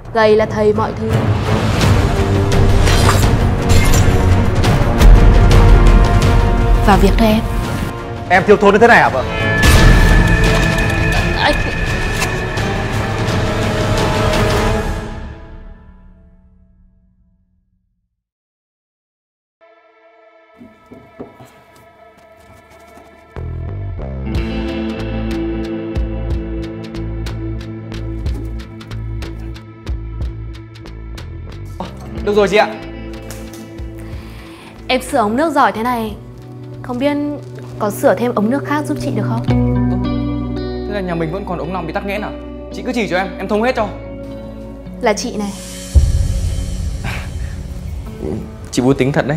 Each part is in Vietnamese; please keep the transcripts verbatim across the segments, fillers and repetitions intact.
Gầy là thầy mọi thứ. Vào việc thôi em. Em thiếu thốn đến thế này hả vợ? Anh... Được rồi chị ạ. Em sửa ống nước giỏi thế này, không biết có sửa thêm ống nước khác giúp chị được không? Thế là nhà mình vẫn còn ống nào bị tắc nghẽn à? Chị cứ chỉ cho em, em thông hết cho. Là chị này. Chị vui tính thật đấy.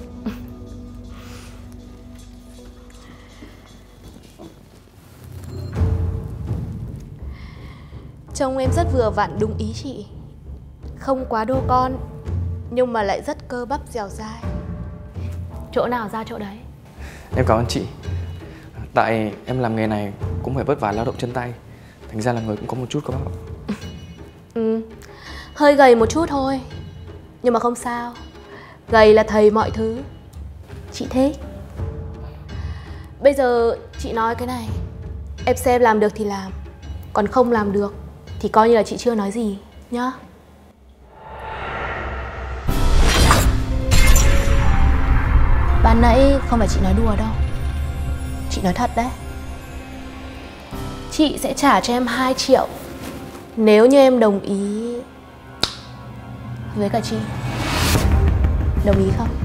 Trông em rất vừa vặn đúng ý chị. Không quá đô con, nhưng mà lại rất cơ bắp dẻo dai. Chỗ nào ra chỗ đấy. Em cảm ơn chị. Tại em làm nghề này cũng phải vất vả lao động chân tay, thành ra là người cũng có một chút cơ bắp. Ừ, hơi gầy một chút thôi, nhưng mà không sao. Gầy là thầy mọi thứ. Chị thích. Bây giờ chị nói cái này, em xem làm được thì làm, còn không làm được thì coi như là chị chưa nói gì nhá. Ban nãy không phải chị nói đùa đâu, chị nói thật đấy. Chị sẽ trả cho em hai triệu nếu như em đồng ý với cả chị. Đồng ý không?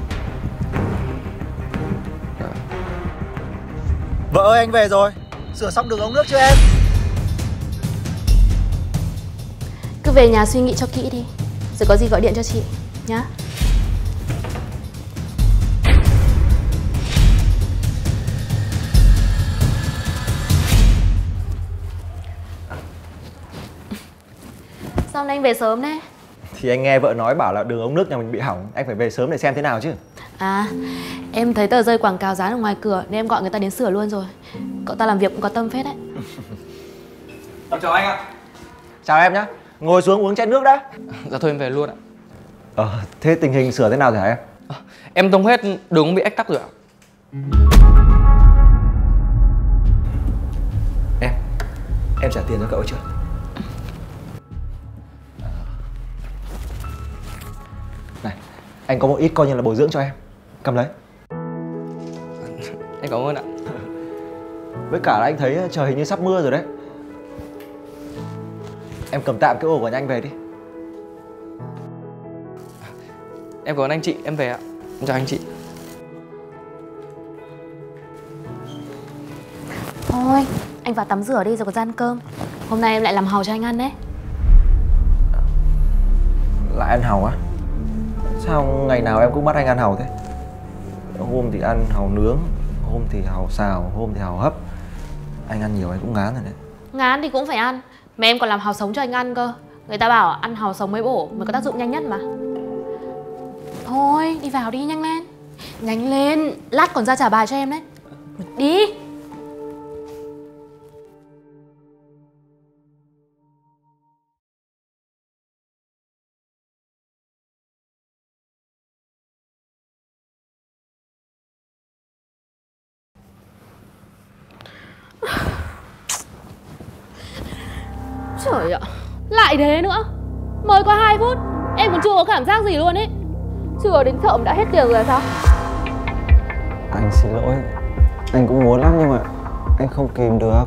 Vợ ơi, anh về rồi. Sửa xong đường ống nước chưa em? Cứ về nhà suy nghĩ cho kỹ đi, rồi có gì gọi điện cho chị nhá. Sao hôm nay anh về sớm đấy? Thì anh nghe vợ nói bảo là đường ống nước nhà mình bị hỏng, anh phải về sớm để xem thế nào chứ. À, em thấy tờ rơi quảng cáo dán ở ngoài cửa nên em gọi người ta đến sửa luôn rồi. Cậu ta làm việc cũng có tâm phết đấy. Em chào anh ạ. Chào em nhá. Ngồi xuống uống chén nước đã. Dạ thôi em về luôn ạ. Ờ, thế tình hình sửa thế nào rồi hả em? À, em thông hết, đường cũng bị ách tắc rồi ạ. Em, em trả tiền cho cậu chưa? Này, anh có một ít coi như là bồi dưỡng cho em. Cầm lấy. Anh cảm ơn ạ. Với cả là anh thấy trời hình như sắp mưa rồi đấy. Em cầm tạm cái ổ của nhà anh về đi. Em cảm ơn anh chị, em về ạ. Em chào anh chị. Thôi, anh vào tắm rửa đi rồi có ra ăn cơm. Hôm nay em lại làm hàu cho anh ăn đấy. Lại ăn hàu á? Sao ngày nào em cũng bắt anh ăn hàu thế? Hôm thì ăn hàu nướng, hôm thì hàu xào, hôm thì hàu hấp. Anh ăn nhiều anh cũng ngán rồi đấy. Ngán thì cũng phải ăn. Mà em còn làm hàu sống cho anh ăn cơ. Người ta bảo ăn hàu sống mới bổ, mới có tác dụng nhanh nhất mà. Thôi, đi vào đi, nhanh lên. Nhanh lên, lát còn ra trả bài cho em đấy. Đi. Trời ạ, lại thế nữa. Mới có hai phút, em còn chưa có cảm giác gì luôn ấy. Chưa đến chợ đã hết tiền rồi sao? Anh xin lỗi. Anh cũng muốn lắm nhưng mà anh không kìm được.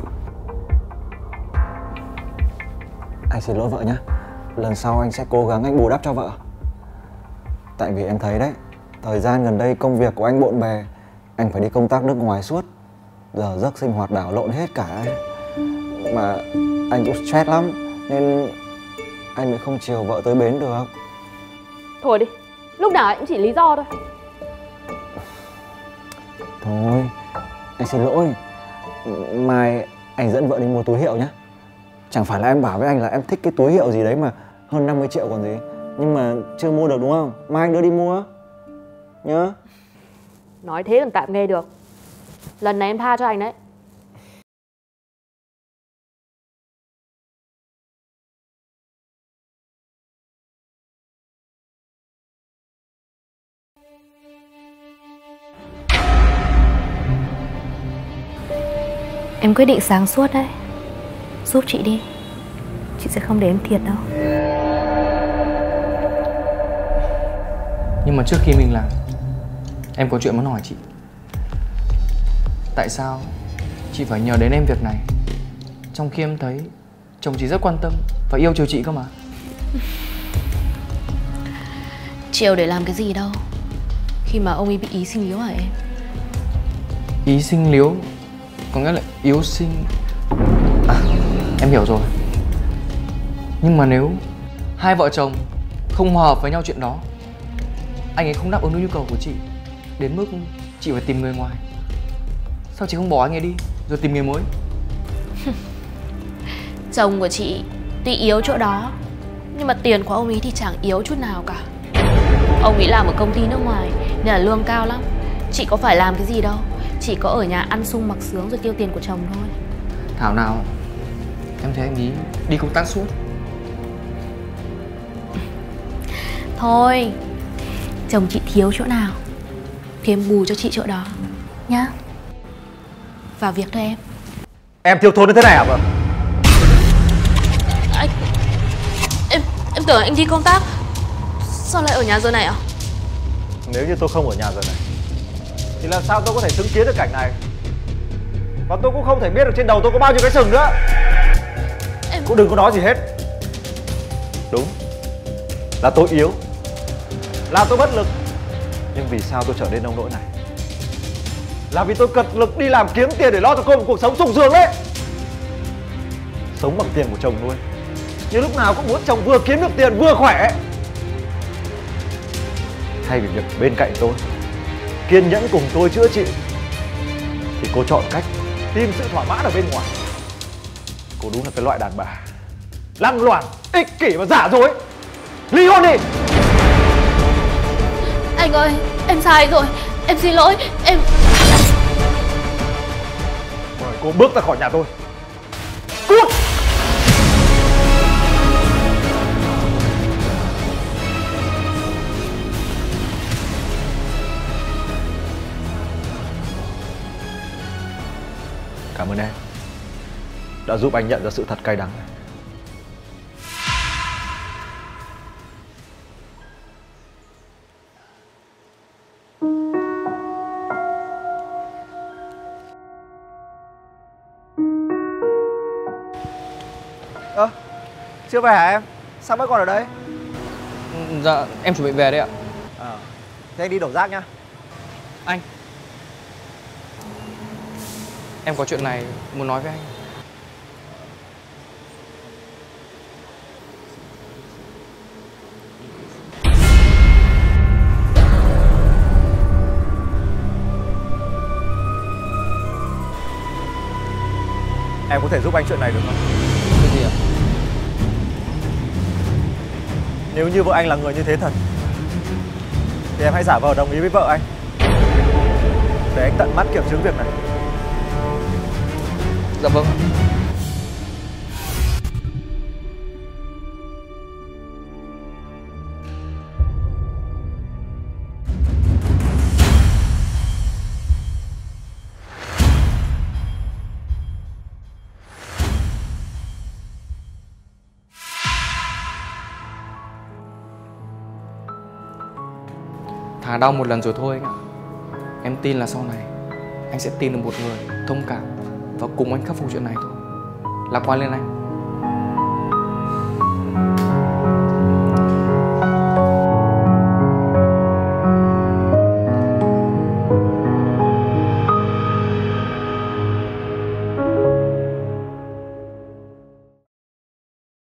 Anh xin lỗi vợ nhé. Lần sau anh sẽ cố gắng anh bù đắp cho vợ. Tại vì em thấy đấy, thời gian gần đây công việc của anh bộn bề. Anh phải đi công tác nước ngoài suốt. Giờ giấc sinh hoạt đảo lộn hết cả ấy. Mà anh cũng stress lắm nên anh mới không chiều vợ tới bến được. Thôi đi, lúc nào cũng chỉ lý do thôi. Thôi, anh xin lỗi. Mai anh dẫn vợ đi mua túi hiệu nhé. Chẳng phải là em bảo với anh là em thích cái túi hiệu gì đấy mà hơn năm mươi triệu còn gì. Nhưng mà chưa mua được đúng không? Mai anh đưa đi mua nhớ. Nói thế còn tạm nghe được. Lần này em tha cho anh đấy. Em quyết định sáng suốt đấy. Giúp chị đi. Chị sẽ không để em thiệt đâu. Nhưng mà trước khi mình làm, em có chuyện muốn hỏi chị. Tại sao chị phải nhờ đến em việc này, trong khi em thấy chồng chị rất quan tâm và yêu chiều chị cơ mà. Chiều để làm cái gì đâu, khi mà ông ấy bị ý sinh liếu hả em? Ý sinh liếu có nghĩa là yếu sinh. À, em hiểu rồi. Nhưng mà nếu hai vợ chồng không hòa hợp với nhau chuyện đó, anh ấy không đáp ứng được nhu cầu của chị đến mức chị phải tìm người ngoài, sao chị không bỏ anh ấy đi rồi tìm người mới? Chồng của chị tuy yếu chỗ đó, nhưng mà tiền của ông ấy thì chẳng yếu chút nào cả. Ông ấy làm ở công ty nước ngoài nên là lương cao lắm. Chị có phải làm cái gì đâu, chỉ có ở nhà ăn sung mặc sướng rồi tiêu tiền của chồng thôi. Thảo nào em thấy anh ấy đi công tác suốt. Thôi, chồng chị thiếu chỗ nào thì em bù cho chị chỗ đó nhá. Vào việc thôi em. Em thiếu thốn đến thế này hả vợ? Anh... Em em tưởng anh đi công tác, sao lại ở nhà giờ này ạ? Nếu như tôi không ở nhà giờ này thì làm sao tôi có thể chứng kiến được cảnh này? Và tôi cũng không thể biết được trên đầu tôi có bao nhiêu cái sừng nữa. Em... Cũng đừng có nói gì hết. Đúng là tôi yếu, là tôi bất lực, nhưng vì sao tôi trở nên nông nỗi này? Là vì tôi cật lực đi làm kiếm tiền để lo cho cô một cuộc sống sung sướng đấy. Sống bằng tiền của chồng nuôi, nhưng lúc nào cũng muốn chồng vừa kiếm được tiền vừa khỏe. Thay vì việc bên cạnh tôi kiên nhẫn cùng tôi chữa trị, thì cô chọn cách tìm sự thỏa mãn ở bên ngoài. Cô đúng là cái loại đàn bà lăng loàn, ích kỷ và giả dối. Ly hôn đi. Anh ơi, em sai rồi, em xin lỗi, em... Mời cô bước ra khỏi nhà tôi. Cút. Cảm ơn em đã giúp anh nhận ra sự thật cay đắng này. Ơ, à, chưa về hả em? Sao vẫn còn ở đây? Dạ, em chuẩn bị về đấy ạ. À, thế anh đi đổ rác nhá. Anh, em có chuyện này muốn nói với anh. Em có thể giúp anh chuyện này được không? Cái gì ạ? Nếu như vợ anh là người như thế thật thì em hãy giả vờ đồng ý với vợ anh, để anh tận mắt kiểm chứng việc này. Dạ vâng. Thà đau một lần rồi thôi anh ạ. Em tin là sau này anh sẽ tìm được một người thông cảm và cùng anh khắc phục chuyện này thôi. Lạc quan lên anh.